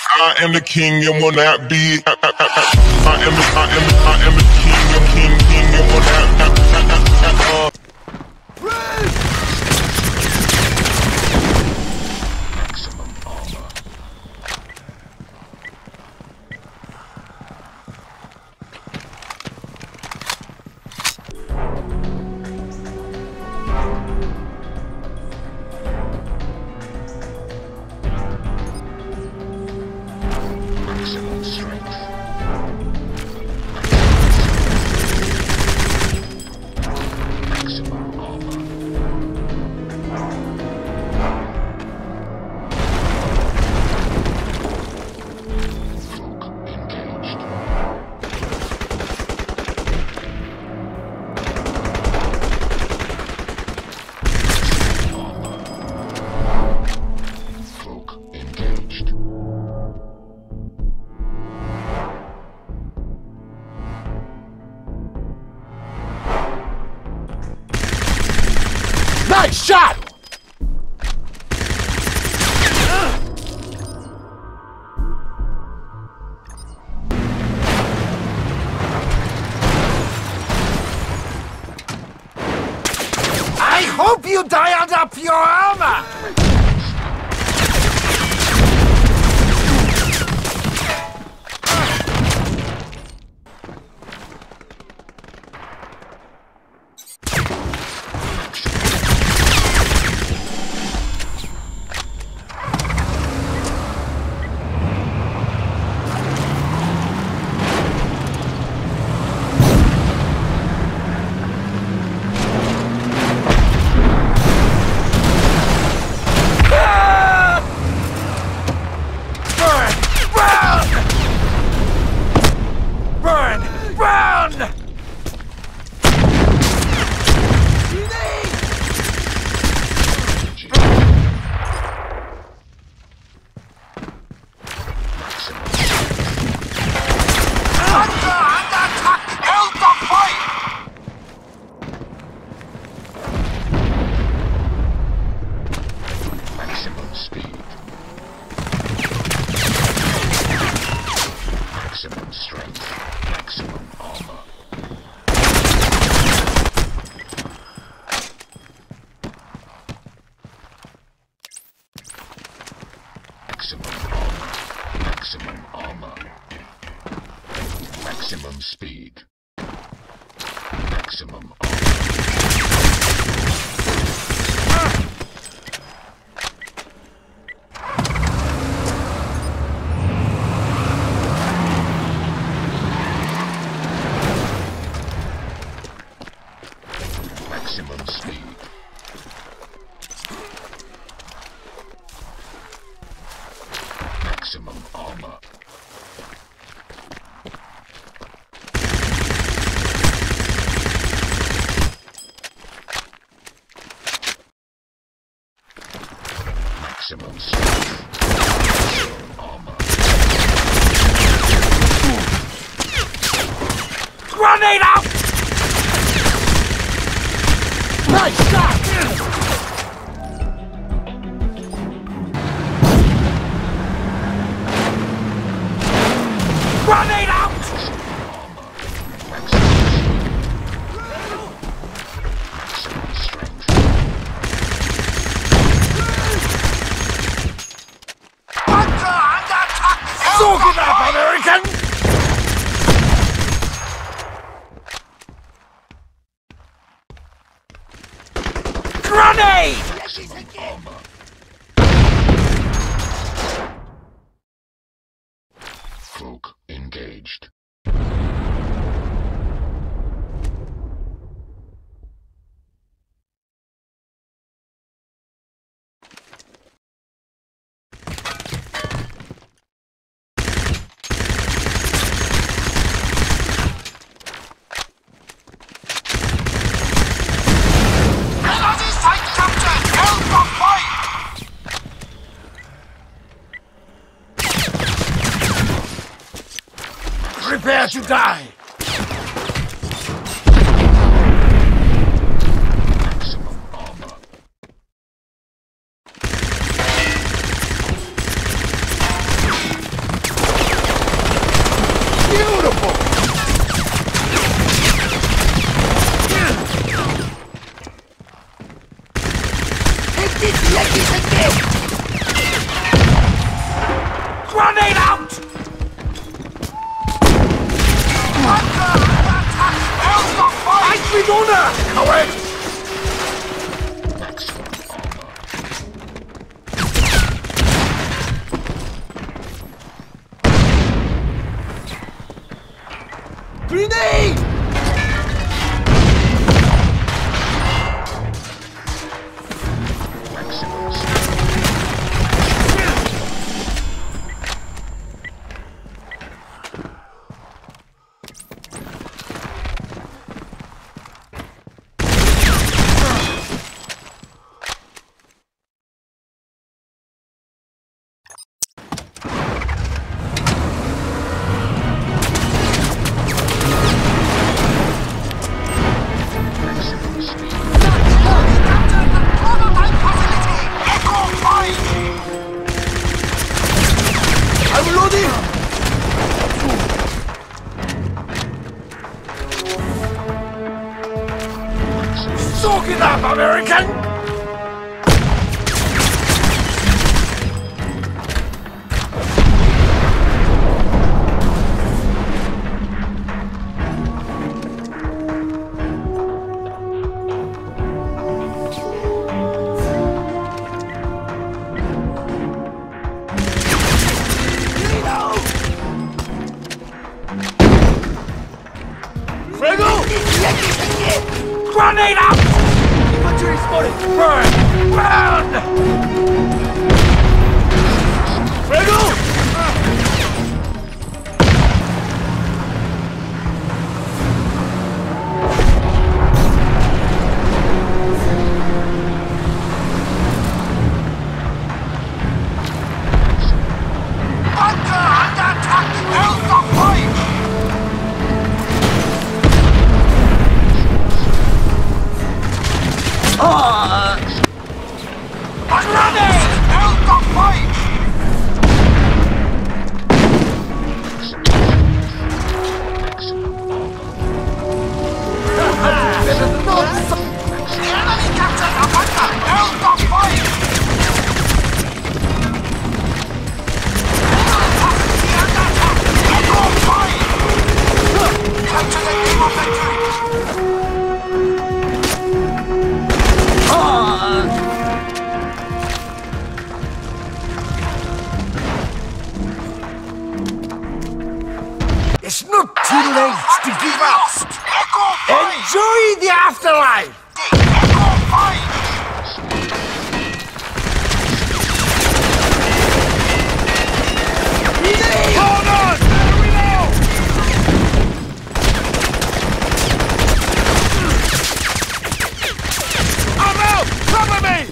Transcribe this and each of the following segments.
I am the king and will not be. I am the king and will not. Maximum armor. Maximum strength. Maximum armor. Cloak engaged. Armor. Cloak engaged. Nice shot! I hope you dialed up your armor! Maximum speed. Maximum strength. Maximum armor. Maximum armor. Maximum armor. Maximum speed. Maximum armor. Maximum speed. Maximum armor. Maximum strength. Maximum armor. Grenade out! Nice shot! Grenade out! Maximum strength. Under attack! Soak it up, American! Grenade! Maximum armor. Cloak engaged. Prepare to die! Maximum armor. Grenade out! Ich bin ohne! Coward! Maximum armor. Grenade! Maximum speed. Maximum speed. I'm loading! Soak it up, American! Grenade out! Infantry spotted! Burn! Burn! Fuego! Bunker under attack! Help the fight! Grenade! Help the fight! Maximum armor. The enemy captured a bunker! Help the fight! Capacity under attack! Echo fire! Capture the Demo factory! It's not too late to give up! Enjoy the afterlife! Echo fire! Hold on! Reload! I'm out! Cover me!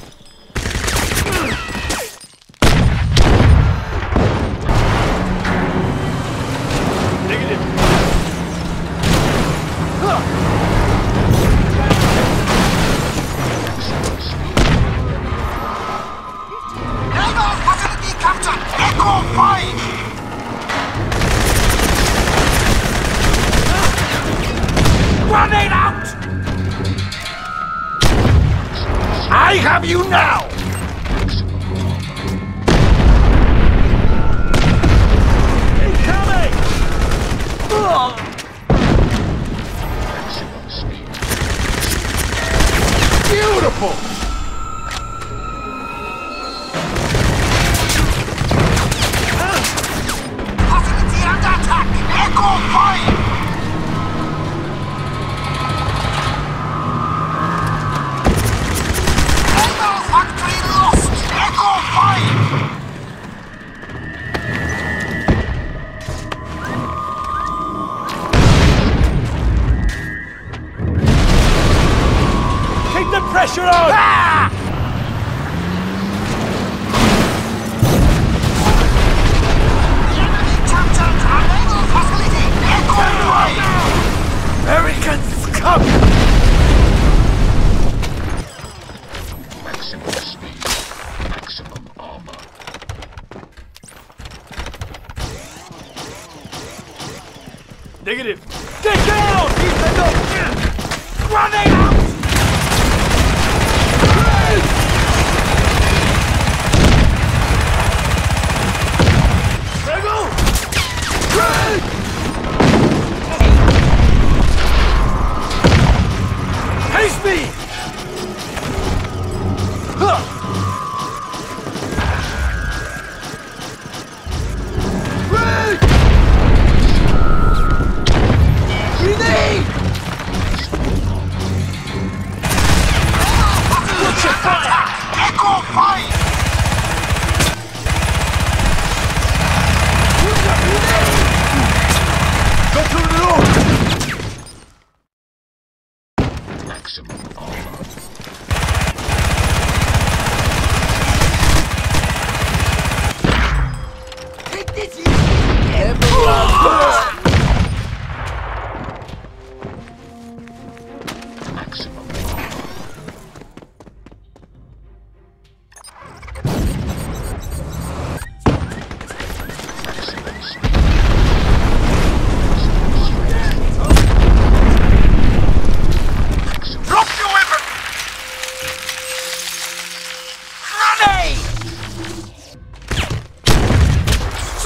Negative. Naval facility captured! Echo 5! Grenade out! I have you now! Incoming! Maximum speed. Beautiful! Facility under attack! Echo 5! Naval factory lost! Echo 5! Keep the pressure on! Ah! The enemy captured our naval facility! Echo 5! American scum! Maximum speed. Maximum armor. Negative! Get down! Grenade out!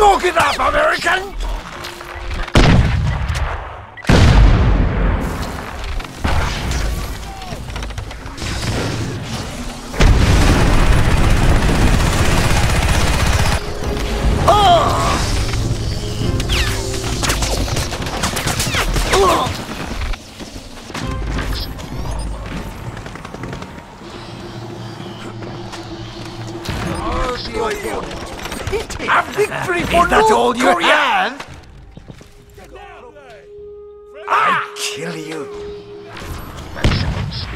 Soak it up, American! A victory for North Korea! I'll kill you. Maximum speed.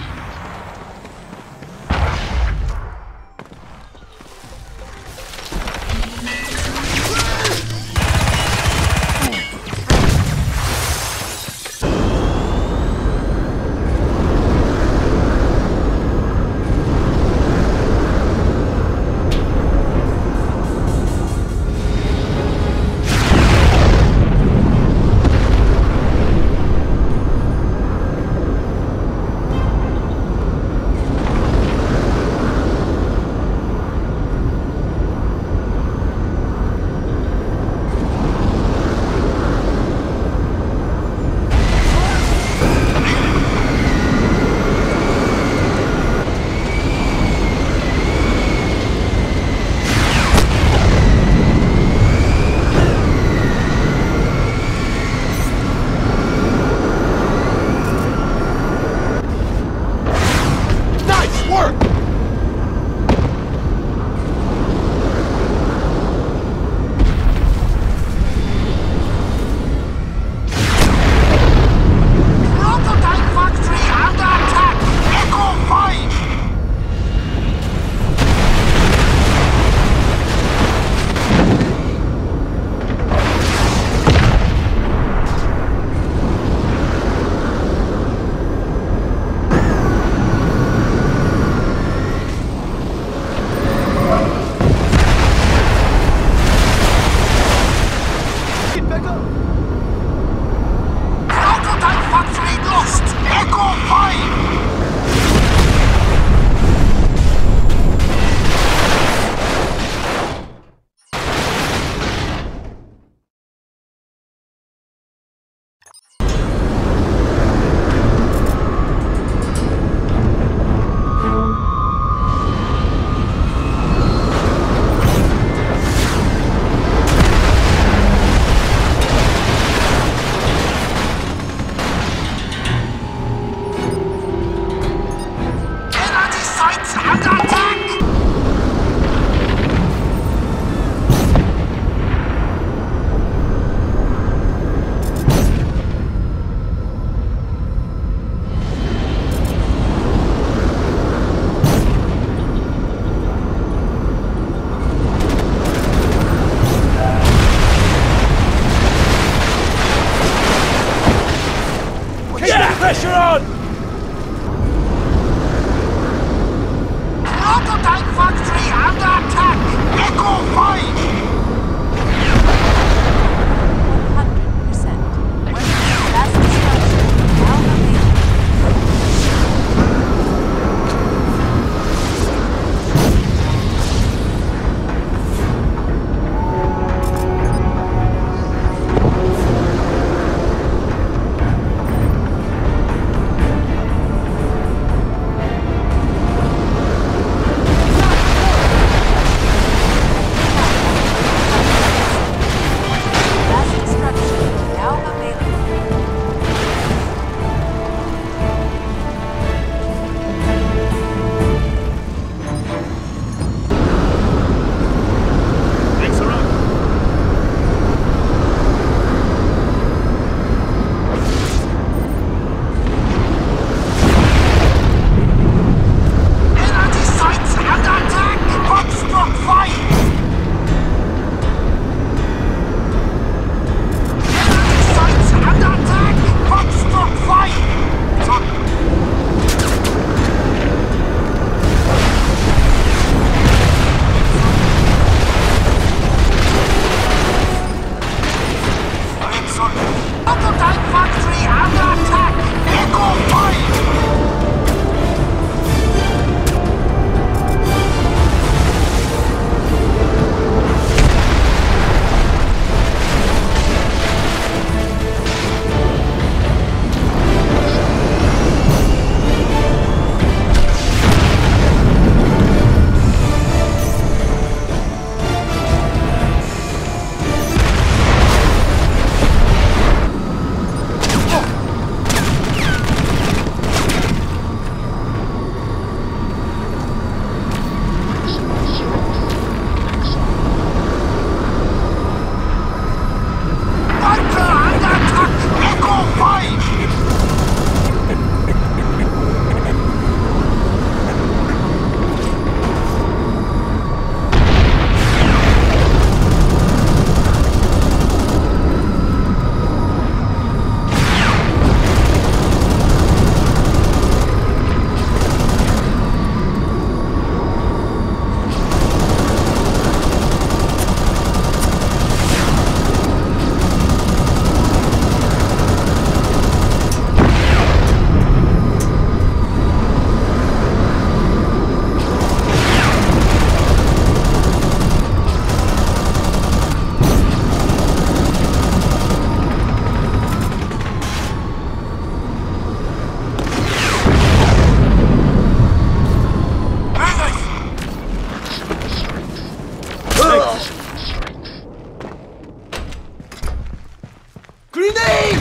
Grenade!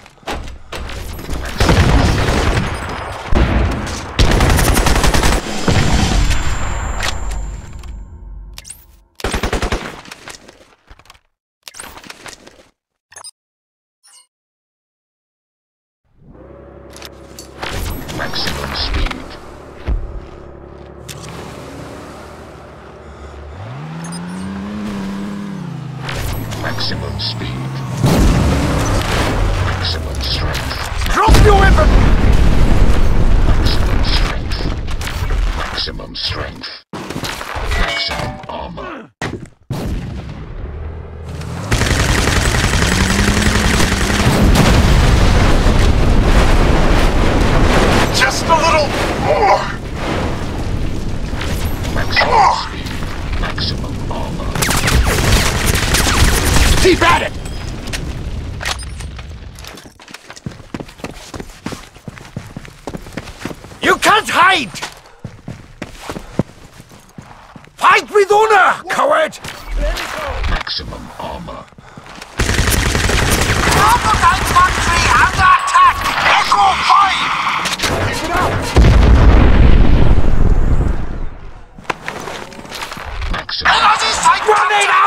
Maximum speed. Maximum speed. Maximum strength. Drop your weapon! Maximum strength. Maximum strength. Maximum armor. Just a little more! Maximum speed. Maximum armor. Keep at it! You can't hide! Fight with honor, coward! Maximum armor. Crocodile Factory under attack! Echo 5! Keep it out! Maximum. Grenade out!